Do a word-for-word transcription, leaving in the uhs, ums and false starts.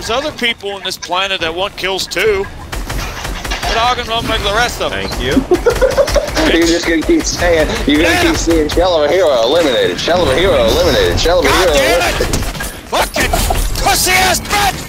there's other people on this planet that want kills too. But I can run like the rest of them. Thank you. You're just gonna keep saying, you're gonna yeah. keep seeing shell of a hero eliminated, shell of a hero eliminated, shell of a hero eliminated. God damn it! Fucking pussy ass bitch!